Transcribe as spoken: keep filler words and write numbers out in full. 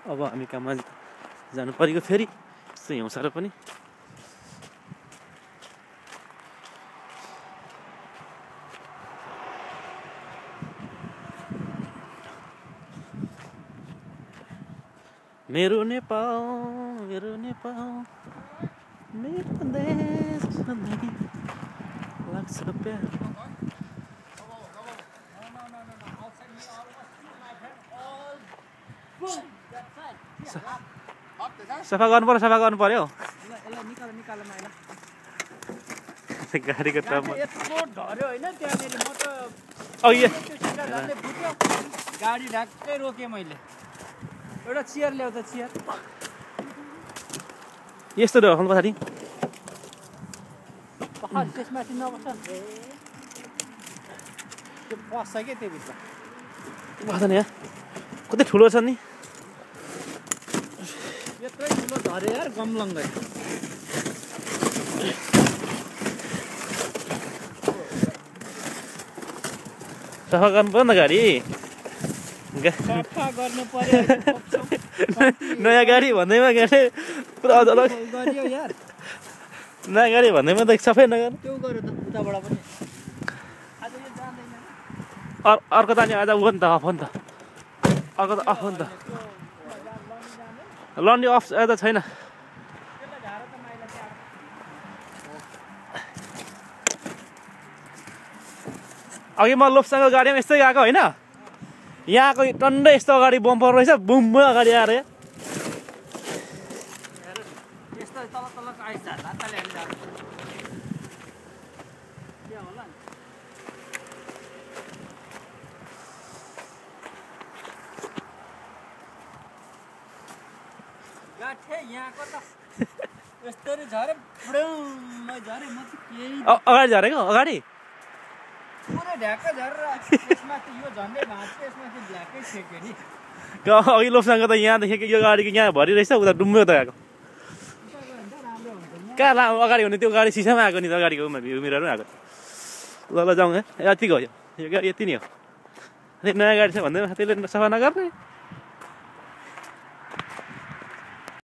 अब हामी काममा जानु परेको फेरि यस्तो हिउँसारो पनि मेरो नेपाल मेरो नेपाल मेरो देश सधैँ लाग्छ प्यार सफा गर्नु पर्यो सफा गर्नु पर्यो गाडीको टपमा गाडी ढाक्कै रोकेँ मैले एउटा चियर ल्याउ त चियर यस्तो राख्नु पछाडि त्यसमाथि नबस्छ त्यो पस्छ क्या त्यो भित्र बस्छ नि यहाँ कति ठुलो छ नि यत्रै ठुलो झऱ्यो यार गमलङ्गै सफा गर्नु पर्यो नि त गाडी सफा गर्नु पर्यो नयाँ गाडी भन्दैमा गाडी पुरा अलग गरियो यार नयाँ गाडी भन्दैमा त सफै नगर्नु त्यो गर्यो त उताबाट पनि आज यो जान्दैन अर अर्को त अनि आज हो नि त अफ हो नि त अर्को त अफ हो नि त लन्डी अफ आज छैन अघि म लोपसँग गाडीमा यस्तै गएको होइन यहाँको टन्डै यस्तो अगाडि बम्पर रहेछ बुम अगाडि आएर यस्तो तल तलको आइस हातले हाली जान्छ के होला नि गाठे यहाँको त यस्तरी झरे पुडुम झरे म चाहिँ केही अगाडि झरेको अगाडि पुरै ढ्याक्क झरेर यसमाथि यो झन्डै भाँच्यो यसमाथि ब्ल्याकै छेक्यो नि अघि लोपसँग त यहाँदेखि यो गाडीको यहाँ भरि रहेछ उता डुम्बो त गएको कहाँ ला अगाडि हुने त्यो गाडी सिसामा आएको नि त अगाडिको मिररहरू आएको ल ल जाउँ है यतिको हो यो यति नै हो नयाँ गाडी छ भन्दैमा त्यसले सफा नगर्ने